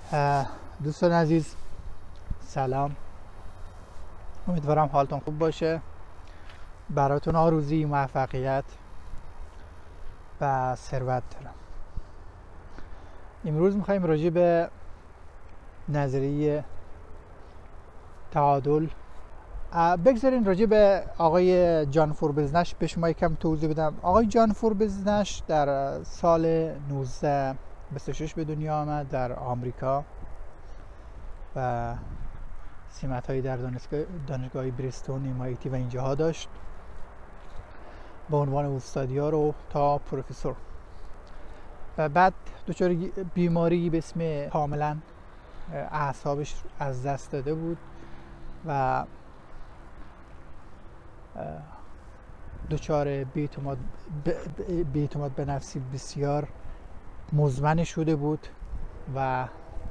دوستان عزیز سلام، امیدوارم حالتون خوب باشه. براتون آرزوی موفقیت و ثروت دارم. امروز میخوایم راجع به نظریه تعادل بگذارین راجع به آقای جان فوربز نش به شما یکم توضیح بدم. آقای جان فوربز نش در سال 1926 به دنیا آمد در آمریکا و سمت‌هایی در دانشگاه بریستون، MIT و اینجاها داشت. به عنوان استادیار رو تا پروفسور و بعد دچار بیماری به اسم کاملا اعصابش از دست داده بود و دچار بی‌اعتماد به نفسی بسیار مزمن شده بود و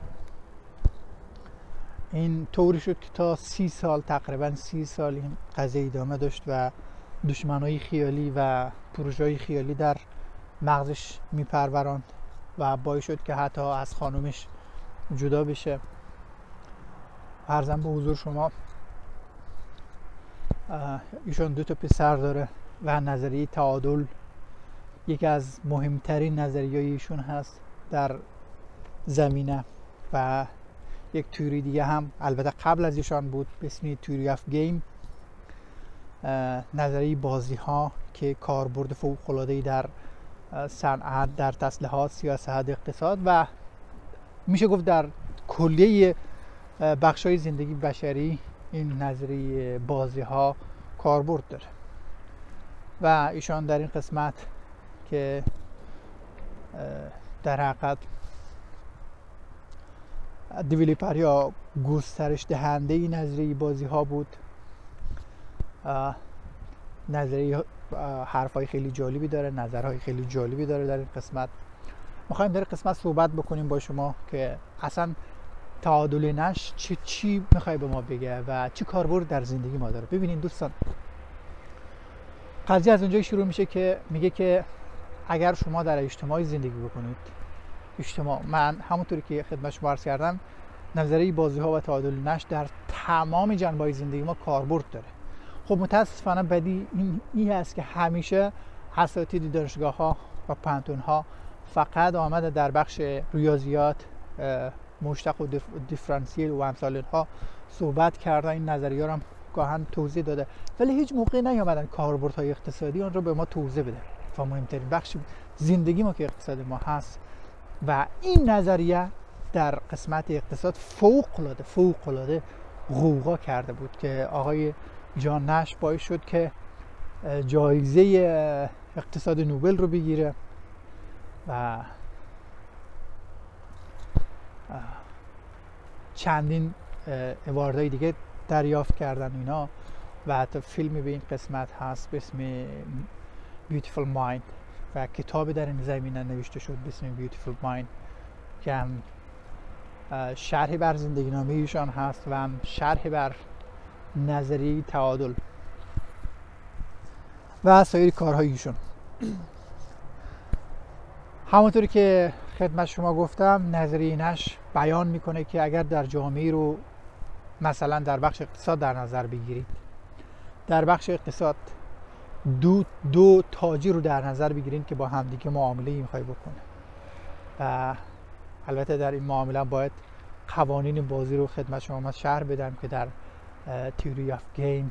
این طوری شد که تا 30 سال تقریبا 30 سال این قضیه ادامه داشت و دشمنای خیالی و پروژه‌های خیالی در مغزش میپروراند و باعث شد که حتی از خانومش جدا بشه. عرضم به حضور شما ایشون 2 تا پسر داره و نظریه تعادل یکی از مهمترین نظریه‌های ایشون هست در زمینه و یک تئوری دیگه هم البته قبل از ایشان بود به اسم تئوری اف گیم، نظریه بازی ها که کاربرد فوق‌العاده‌ای در صنعت، در تسلیحات، سیاست، اقتصاد و میشه گفت در کلیه بخش‌های زندگی بشری این نظریه بازی ها کاربرد داره و ایشان در این قسمت که در حقیقت دیولپر یا گسترش دهنده این نظریه بازی ها بود. نظریه حرفای خیلی جالبی داره، نظرهای خیلی جالبی داره. در این قسمت میخوایم در قسمت صحبت بکنیم با شما که اصلا تعادل نش چی میخوای به ما بگه و چی کاربرد در زندگی ما داره. ببینید دوستان، قضیه از اونجایی شروع میشه که میگه که اگر شما در اجتماعی زندگی بکنید، من همونطوری که خدمت شما عرض کردم نظریه بازی ها و تعادل نش در تمام جنبه‌های زندگی ما کاربرد داره. خب متاسفانه بدی این است که همیشه اساتید دانشگاه ها و پانتون ها فقط آمده در بخش ریاضیات، مشتق و دیفرانسیل و امثال ها صحبت کردن، این نظریه رو هم گاهن توضیح داده، ولی هیچ موقع نیامدن کاربردهای اقتصادی آن رو به ما توضیح بده و مهمترین بخش زندگی ما که اقتصاد ما هست. و این نظریه در قسمت اقتصاد فوق العاده غوغا کرده بود که آقای جان نش باعث شد که جایزه اقتصاد نوبل رو بگیره و چندین اواردهای دیگه دریافت کردن اینا و حتی فیلمی به این قسمت هست به اسم بیوتیفول مایند و کتابی در این زمینه نوشته شد به اسم بیوتیفول مایند که هم شرحی بر زندگی نامه ایشان هست و هم شرحی بر نظریه تعادل و سایر کارهای ایشون. همونطوری که خدمت شما گفتم نظریه نش بیان میکنه که اگر در جامعه رو مثلا در بخش اقتصاد در نظر بگیرید، در بخش اقتصاد دو تاجر رو در نظر بگیرید که با همدیگه معامله میخوای بکنه و البته در این معامله باید قوانین بازی رو خدمت شما شرح بدم که در تئوری اف گیم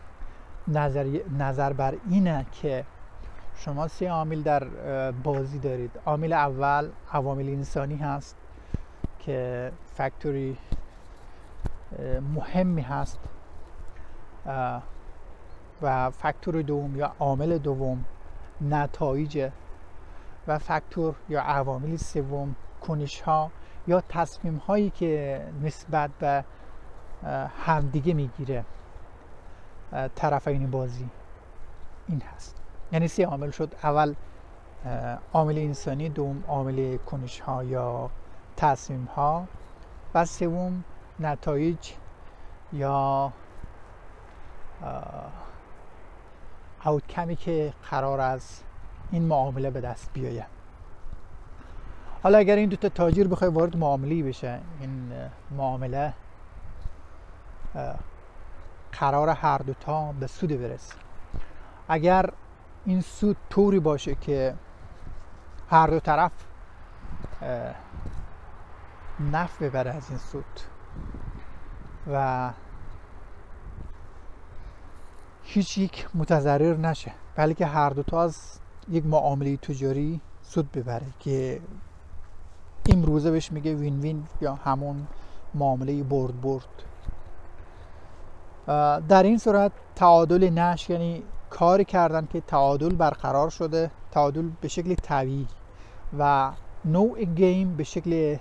نظر بر اینه که شما 3 عامل در بازی دارید. عامل اول عوامل انسانی هست که فاکتوری مهمی هست و فاکتور دوم یا عامل دوم نتایج و فاکتور یا عوامل سوم کنش ها یا تصمیم هایی که نسبت به همدیگه میگیره طرفین بازی. این هست، یعنی 3 عامل شد. اول عامل انسانی، دوم عامل کنش ها یا تصمیم ها و سوم نتایج یا آوتکمی که قرار از این معامله به دست بیاید. حالا اگر این دوتا تاجر بخوای وارد معامله بشه، این معامله قرار هر دوتا به سود برسه. اگر این سود طوری باشه که هر دو طرف نفع ببره از این سود و هیچ یک متضرر نشه، بلکه هر دوتا از یک معامله تجاری سود ببره که امروزه بهش میگه وین وین یا همون معامله برد برد. در این صورت تعادل نشت یعنی کاری کردن که تعادل برقرار شده، تعادل به شکل طبیعی و نوع گیم به شکل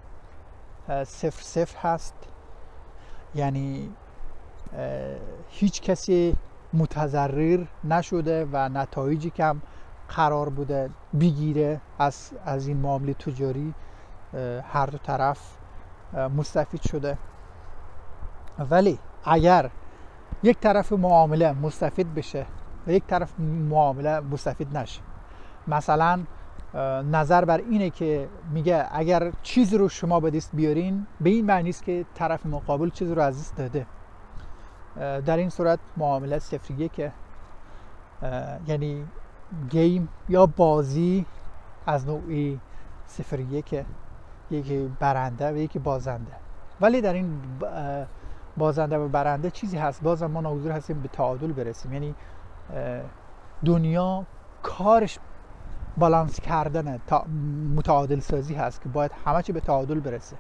0-0 هست، یعنی هیچ کسی متضرر نشده و نتایجی که هم قرار بوده بگیره از این معامله تجاری هر دو طرف مستفید شده. ولی اگر یک طرف معامله مستفید بشه و یک طرف معامله مستفید نشه، مثلا نظر بر اینه که میگه اگر چیزی رو شما به دست بیارین، به این معنی است که طرف مقابل چیزی رو از دست داده. در این صورت معامله 0-1 یعنی گیم یا بازی از نوعی 0-1، یکی برنده و یکی بازنده. ولی در این بازنده و برنده چیزی هست، بازم ما ناگزیر هستیم به تعادل برسیم. یعنی دنیا کارش بالانس کردن متعادل سازی هست که باید همه چی به تعادل برسه،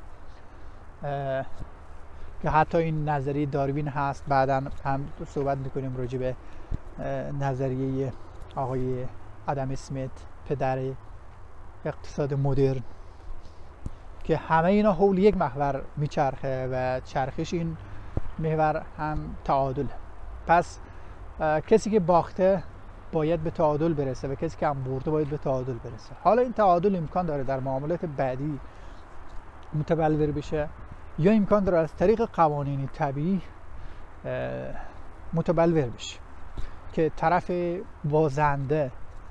که حتی این نظریه داروین هست. بعدا هم صحبت میکنیم راجع به نظریه آقای آدم اسمیت، پدر اقتصاد مدرن، که همه اینا حول یک محور میچرخه و چرخش این محور هم تعادل. پس کسی که باخته باید به تعادل برسه و کسی که هم برده باید به تعادل برسه. حالا این تعادل امکان داره در معاملات بعدی متبلور بشه یا امکان داره از طریق قوانین طبیعی متبلور بشه که طرف بازنده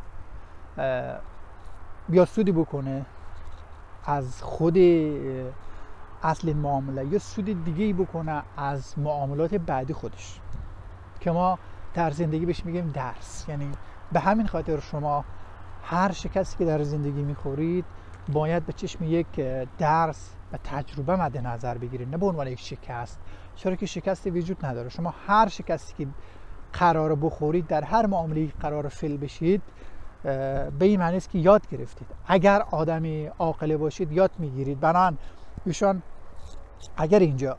یا سودی بکنه از خود اصل این معامله یا سود دیگه‌ای بکنه از معاملات بعدی خودش، که ما در زندگی بهش میگیم درس. یعنی به همین خاطر شما هر شکستی که در زندگی میخورید باید به چشم یک درس و تجربه مد نظر بگیرید، نه به عنوان یک شکست، چرا که شکستی وجود نداره. شما هر شکستی که قرار بخورید، در هر معامله قرار فیل بشید، به این معنی است که یاد گرفتید. اگر آدمی عاقل باشید یاد میگیرید. بنابراین ایشان اگر اینجا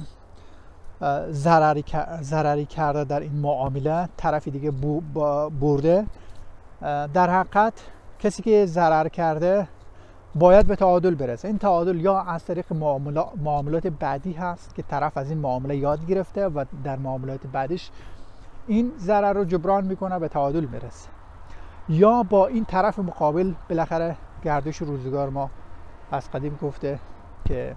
ضرری کرده در این معامله، طرفی دیگه برده، در حقیقت کسی که ضرر کرده باید به تعادل برسه. این تعادل یا از طریق معاملات بعدی هست که طرف از این معامله یاد گرفته و در معاملات بعدش این ضرر رو جبران میکنه، به تعادل میرسه، یا با این طرف مقابل بالاخره گردش روزگار ما از قدیم گفته که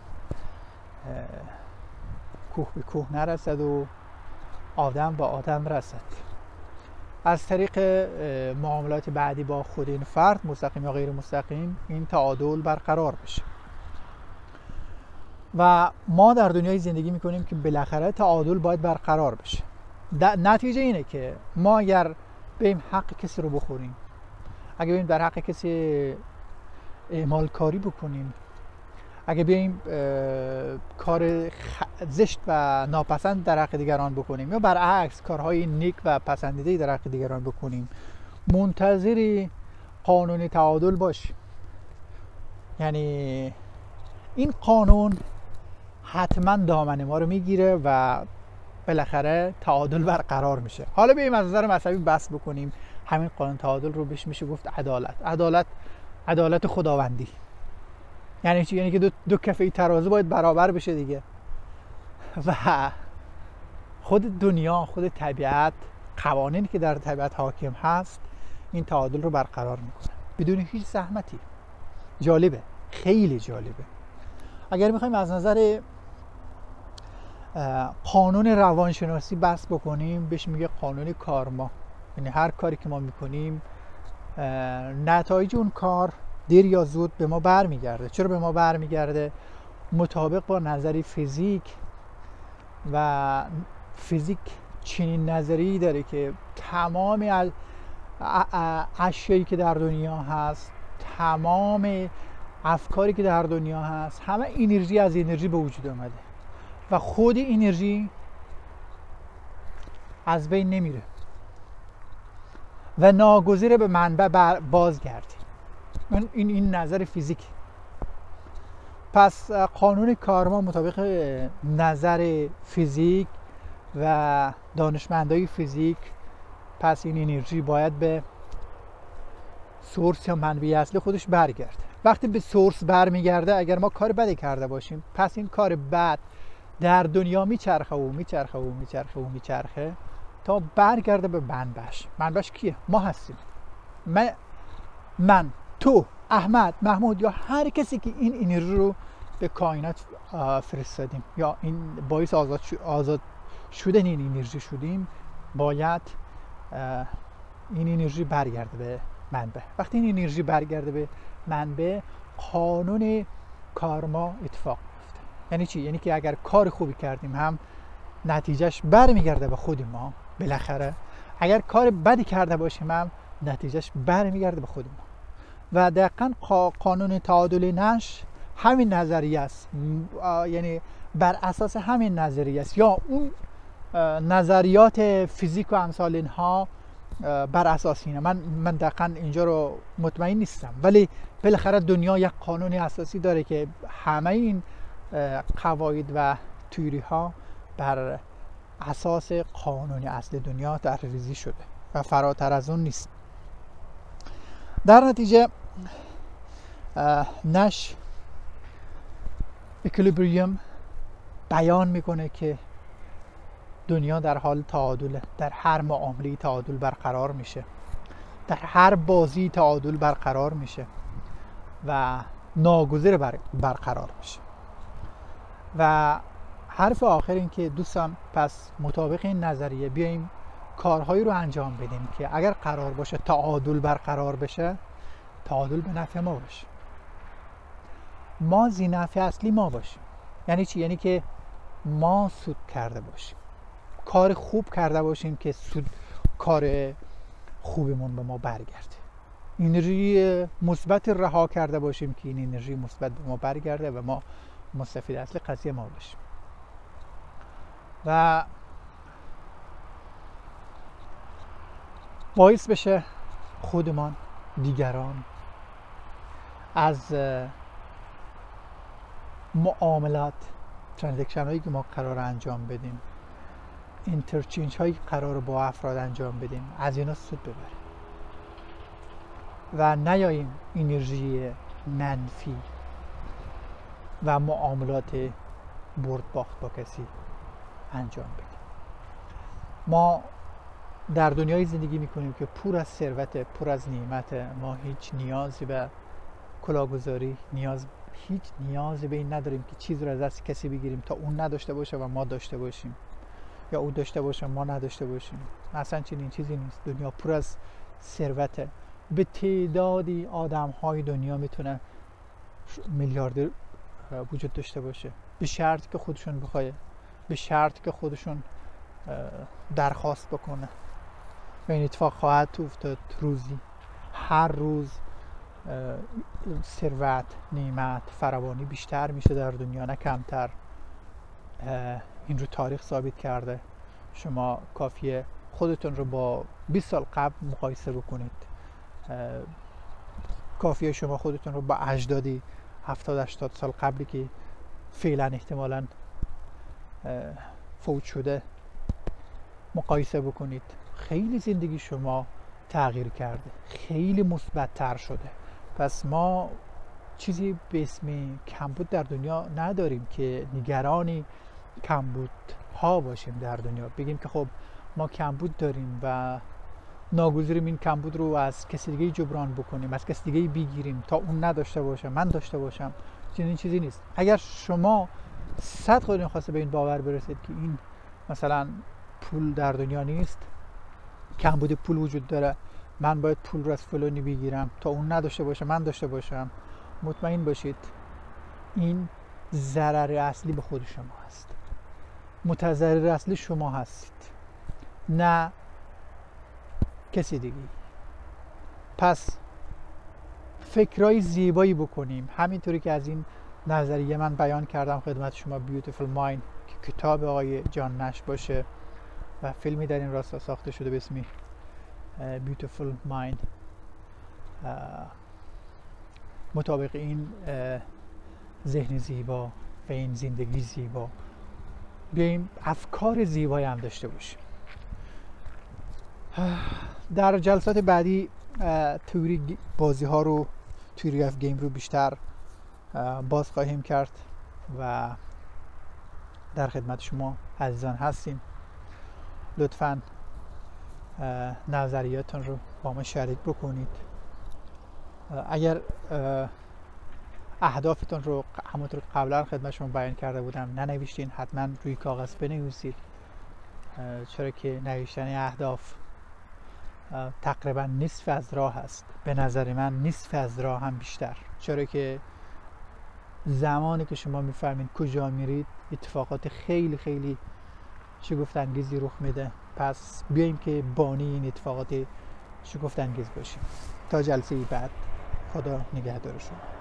کوه به کوه نرسد و آدم با آدم رسد. از طریق معاملات بعدی با خود این فرد، مستقیم یا غیر مستقیم، این تعادل برقرار بشه. و ما در دنیای زندگی میکنیم که بالاخره تعادل باید برقرار بشه. نتیجه اینه که ما اگر بریم حق کسی رو بخوریم، اگر بریم در حق کسی اعمال کاری بکنیم، اگه بیاییم کار زشت و ناپسند در حق دیگران بکنیم یا برعکس کارهای نیک و پسندیده در حق دیگران بکنیم، منتظر قانون تعادل باشیم. یعنی این قانون حتما دامن ما رو میگیره و بالاخره تعادل برقرار میشه. حالا بیاییم از نظر مذهبی بحث بکنیم. همین قانون تعادل رو بهش میشه گفت عدالت خداوندی. یعنی چی؟ یعنی که دو کفه ترازو باید برابر بشه دیگه. و خود دنیا، خود طبیعت، قوانینی که در طبیعت حاکم هست این تعادل رو برقرار میکنه بدون هیچ زحمتی. جالبه، خیلی جالبه. اگر میخوایم از نظر قانون روانشناسی بحث بکنیم، بهش میگه قانون کارما. یعنی هر کاری که ما میکنیم، نتایج اون کار دیر یا زود به ما برمیگرده. چرا به ما برمیگرده؟ مطابق با نظری فیزیک، و فیزیک چنین نظریه‌ای داره که تمام اشیایی که در دنیا هست، تمام افکاری که در دنیا هست، همه انرژی از انرژی به وجود آمده و خود انرژی از بین نمیره و ناگزیره به منبع بازگردی. این نظر فیزیک. پس قانون کارما مطابق نظر فیزیک و دانشمندای فیزیک، پس این انرژی باید به سورس یا منبع اصلی خودش برگرده. وقتی به سورس برمیگرده، اگر ما کار بدی کرده باشیم، پس این کار بد در دنیا میچرخه و میچرخه و میچرخه و میچرخه تا برگرده به منبعش. منبعش کیه؟ ما هستیم. من، تو، احمد، محمود یا هر کسی که این انرژی رو به کائنات فرستادیم یا این باعث آزاد شدن این انرژی شدیم، باید این انرژی برگرده به منبع. وقتی این انرژی برگرده به منبع، قانون کارما اتفاق میفته. یعنی چی؟ یعنی که اگر کار خوبی کردیم هم نتیجهش برمیگرده به خود ما بالاخره. اگر کار بدی کرده باشیم هم نتیجهش برمیگرده به خود ما. و دقیقاً قانون تعادل نشر همین نظریه است. یعنی بر اساس همین نظریه است، یا اون نظریات فیزیک و امثال اینها بر اساس اینه. من دقیقاً اینجا رو مطمئن نیستم، ولی بالاخره دنیا یک قانون اساسی داره که همه این قواعد و تئوری ها بر اساس قانون اصل دنیا طرح‌ریزی شده و فراتر از اون نیست. در نتیجه نش اکولیبریوم بیان میکنه که دنیا در حال تعادله. در هر معامله تعادل برقرار میشه، در هر بازی تعادل برقرار میشه و ناگزیر برقرار میشه. و حرف آخر این که دوستان، پس مطابق این نظریه بیاییم کارهایی رو انجام بدیم که اگر قرار باشه تعادل برقرار بشه، تعادل به نفع ما باشه، ما ذی-نفع اصلی ما باشیم. یعنی چی؟ یعنی که ما سود کرده باشیم، کار خوب کرده باشیم که کار خوبمون به ما برگرده، انرژی مثبت رها کرده باشیم که این انرژی مثبت به ما برگرده و ما مستفید اصل قضیه ما باشیم. و باعث بشه خودمان، دیگران، از معاملات، ترانزکشن هایی که ما قرار انجام بدیم، اینترچینج هایی که قرار با افراد انجام بدیم، از اینا سود ببریم و نیاییم انرژی منفی و معاملات برد باخت با کسی انجام بدیم. ما در دنیای زندگی میکنیم که پر از ثروت، پر از نعمت. ما هیچ نیازی به کلاهگذاری، هیچ نیازی به این نداریم که چیز رو از دست کسی بگیریم تا اون نداشته باشه و ما داشته باشیم، یا او داشته باشه ما نداشته باشیم. اصلا چنین چیزی نیست. دنیا پر از ثروت. به تعدادی آدم های دنیا میتونه میلیاردر وجود داشته باشه، به شرطی که خودشون بخواه، به شرطی که خودشون درخواست بکنه. و این اتفاق خواهد افتاد روزی. هر روز ثروت، نعمت، فراوانی بیشتر میشه در دنیا، نه کمتر. این رو تاریخ ثابت کرده. شما کافیه خودتون رو با 20 سال قبل مقایسه بکنید. کافیه شما خودتون رو با اجدادی 70-80 سال قبلی که فعلا احتمالاً فوت شده مقایسه بکنید. خیلی زندگی شما تغییر کرده، خیلی مثبت‌تر شده. پس ما چیزی به اسم کمبود در دنیا نداریم که نگرانی کمبود ها باشیم در دنیا، بگیم که خب ما کمبود داریم و ناگزیریم این کمبود رو از کسی دیگه جبران بکنیم، از کسی دیگه بگیریم تا اون نداشته باشه من داشته باشم. چنین چیزی نیست. اگر شما 100 خودتون خواسته به این باور برسید که این مثلا پول در دنیا نیست، کمبود پول وجود داره من باید پول رو از فلانی بگیرم تا اون نداشته باشه من داشته باشم، مطمئن باشید این ضرر اصلی به خود شما هست. متضرر اصلی شما هستید، نه کسی دیگه. پس فکرای زیبایی بکنیم، همینطوری که از این نظریه من بیان کردم خدمت شما، بیوتیفول مایند، که کتاب آقای جان نش باشه و فیلمی در این راستا ساخته شده به اسم بیوتیفول مایند. مطابق این ذهن زیبا و این زندگی زیبا بیاییم افکار زیبایی هم داشته باشیم. در جلسات بعدی تئوری بازی ها رو، تئوری اف گیم رو بیشتر باز خواهیم کرد و در خدمت شما عزیزان هستیم. لطفاً نظریاتتون رو با ما شریک بکنید. اگر اهدافتون رو همونطور که قبلا خدمت شما بیان کرده بودم ننوشتین، حتما روی کاغذ بنویسید، چرا که نوشتن اهداف تقریبا نصف از راه هست. به نظر من نصف از راه هم بیشتر، چرا که زمانی که شما میفهمید کجا میرید اتفاقات خیلی خیلی شگفت انگیزی رخ میده. پس بیاییم که بانی این اتفاقات شگفت انگیز باشیم. تا جلسه بعد، خدا نگهدار شما.